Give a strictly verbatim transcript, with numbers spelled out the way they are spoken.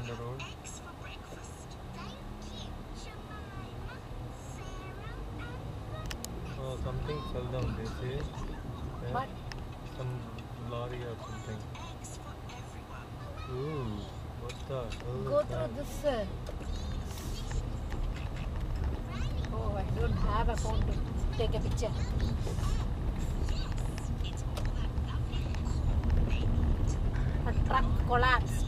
the road. Oh, something fell down, they say. Yeah. What? Some lorry or something. Ooh, what's that? Oh, Go that. through this. Uh, oh, I don't have a phone to take a picture. A truck collapse.